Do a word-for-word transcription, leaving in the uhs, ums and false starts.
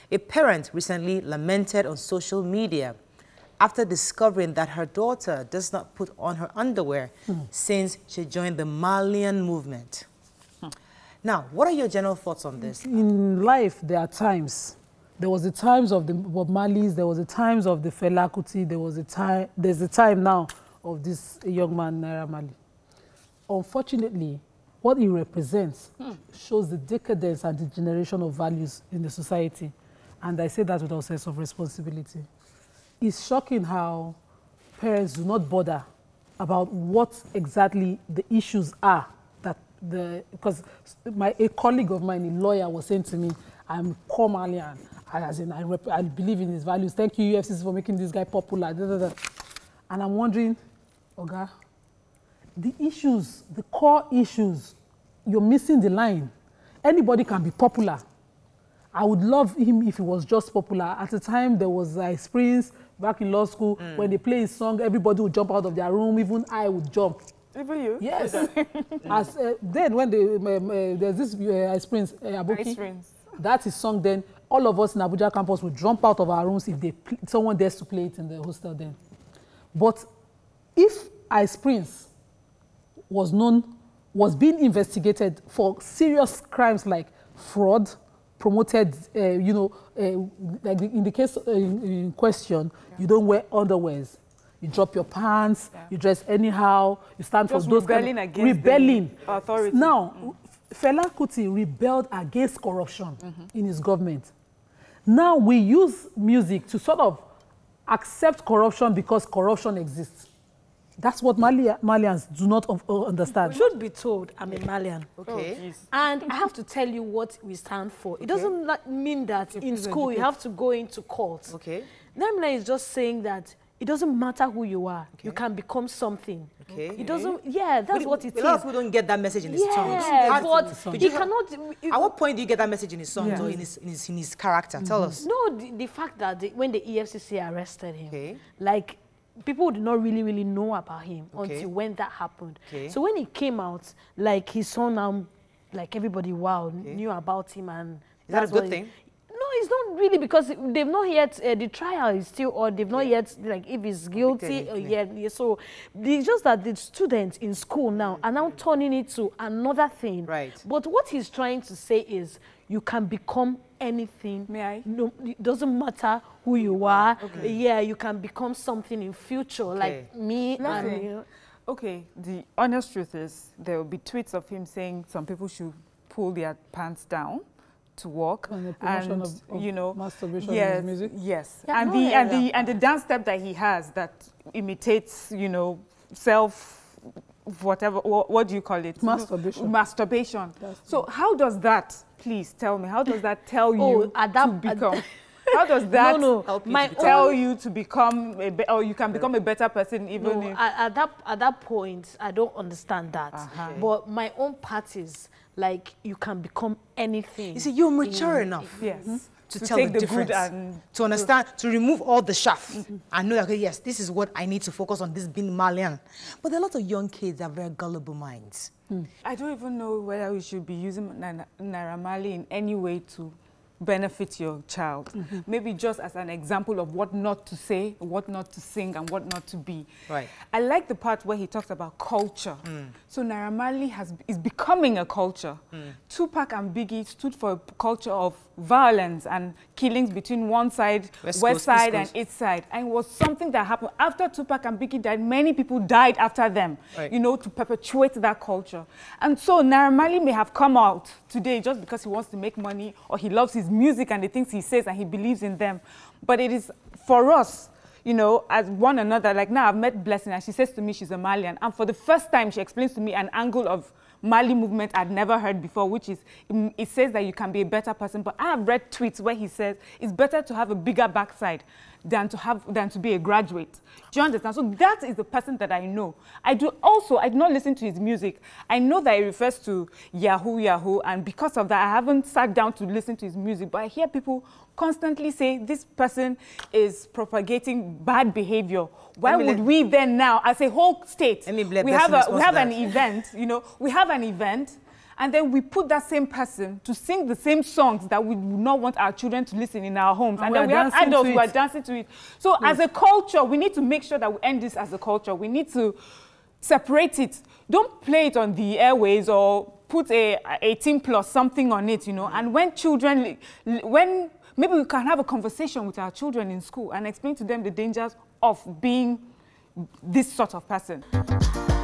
A parent recently lamented on social media after discovering that her daughter does not put on her underwear hmm. since she joined the Malian movement. Hmm. Now, what are your general thoughts on this? In life, there are times. There was the times of the Bob Marleys, there was the times of the Fela Kuti, there was a time, there's a time now of this young man, Naira Marley. Unfortunately, what he represents hmm. shows the decadence and degeneration of values in the society. And I say that with a sense of responsibility. It's shocking how parents do not bother about what exactly the issues are. That the because my a colleague of mine, a lawyer, was saying to me, "I'm core Malian, as in I, rep, I believe in his values. Thank you, U F C C, for making this guy popular." Da, da, da. And I'm wondering, Oga, the issues, the core issues, you're missing the line. Anybody can be popular. I would love him if he was just popular. At the time, there was uh, Prince back in law school. Mm. When they play his song, everybody would jump out of their room. Even I would jump. Even you? Yes. As, uh, then when they, um, uh, there's this uh, Ice Prince, uh, Aboki. Ice Prince. That's his song then. All of us in Abuja campus would jump out of our rooms if they someone dares to play it in the hostel then. But if Ice Prince was known, was being investigated for serious crimes like fraud, promoted, uh, you know, uh, like in the case uh, in, in question, yeah. you don't wear underwears, you drop your pants, yeah. you dress anyhow, you stand Just for those rebelling kind of, against rebelling. the authority. Now, mm. Fela Kuti rebelled against corruption mm-hmm. in his government. Now we use music to sort of accept corruption because corruption exists. That's what Mali Malians do not understand. Should be told, I'm a Malian. Okay. Oh, and I have to tell you what we stand for. It okay. doesn't mean that in school you have to go into court. Okay. Namina is just saying that it doesn't matter who you are. Okay. You can become something. Okay. It doesn't, yeah, that's but what it a is. A lot of people don't get that message in his yeah, songs. Yeah, but he cannot... It, at what point do you get that message in his songs yeah. or in his, in his, in his character? Mm-hmm. Tell us. No, the, the fact that the, when the E F C C arrested him, okay. like, people did not really, really know about him okay. until when that happened. Okay. So when he came out, like his son, um, like everybody, wow, okay. knew about him, and is that a good thing? He, no, it's not really, because they've not yet uh, the trial is still, or they've not yeah. yet like if he's guilty or yeah. yeah. So it's just that the students in school now are now turning it to another thing. Right. But what he's trying to say is, you can become anything. May I? No, it doesn't matter who you are. Okay. Yeah, you can become something in future, okay. like me. Nothing. And, you know. Okay, the honest truth is there will be tweets of him saying some people should pull their pants down to walk, and, the promotion and of, of you know, masturbation yes, in his music. Yes, yeah, and no, the yeah, and yeah. the and the dance step that he has that imitates, you know, self. Whatever, what, what do you call it? Masturbation. Masturbation. So how does that, please tell me, how does that tell you oh, that, to become, how does that no, no. help you My to tell own, you to become, a be or you can become a better person even no, if... At, at, that, at that point, I don't understand that. Uh-huh. But my own part is, like, you can become anything. You see, you're mature in, enough. Yes. Mm-hmm. To, to tell take the, the difference, good and to understand, to remove all the chaff mm-hmm. and know that, okay, yes, this is what I need to focus on, this being Malian. But there are a lot of young kids that have very gullible minds. Mm. I don't even know whether we should be using Naira Marley in any way to benefit your child. Mm-hmm. Maybe just as an example of what not to say, what not to sing, and what not to be. Right. I like the part where he talks about culture. Mm. So Naira Marley has, is becoming a culture. Mm. Tupac and Biggie stood for a culture of violence and killings between one side, West, West Coast, side, East and East side. And it was something that happened after Tupac and Biggie died. Many people died after them, right. you know, to perpetuate that culture. And so Naira Marley may have come out today just because he wants to make money or he loves his music and the things he says and he believes in them. But it is for us, you know, as one another. Like now I've met Blessing and she says to me she's a Malian. And for the first time she explains to me an angle of Mali movement I'd never heard before, which is, it says that you can be a better person. But I have read tweets where he says it's better to have a bigger backside than to have than to be a graduate. Do you understand? So that is the person that I know. I do also, I do not listen to his music. I know that he refers to Yahoo, Yahoo, and because of that, I haven't sat down to listen to his music, but I hear people constantly say this person is propagating bad behavior. Why would we then now, as a whole state, we have, a, we have an event, you know, we have an event, and then we put that same person to sing the same songs that we would not want our children to listen in our homes. And, and then we have adults who are dancing to it. So yes. as a culture, we need to make sure that we end this as a culture. We need to separate it. Don't play it on the airways or put a eighteen plus something on it, you know. And when children, when maybe we can have a conversation with our children in school and explain to them the dangers of being this sort of person.